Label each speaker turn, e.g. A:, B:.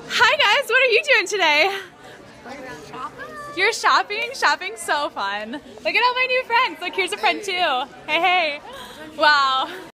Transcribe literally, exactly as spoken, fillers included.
A: Hi guys, what are you doing today? You're shopping? Shopping's so fun. Look at all my new friends. Look, here's a friend too. Hey, hey. Wow.